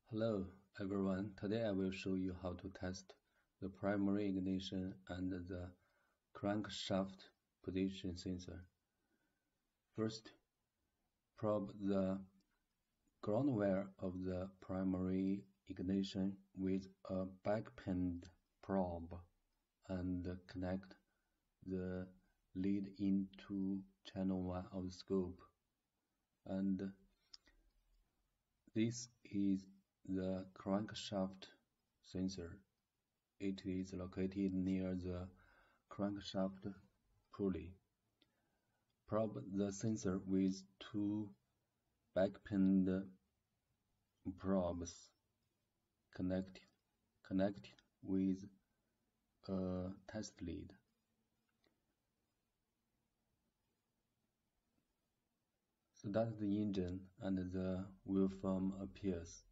Hello everyone, today I will show you how to test the primary ignition and the crankshaft position sensor. First, probe the ground wire of the primary ignition with a back-pinned probe and connect the lead into channel 1 of the scope. And this is the crankshaft sensor. It is located near the crankshaft pulley. Probe the sensor with two back-pinned probes connected with a test lead. Start the engine and the waveform appears.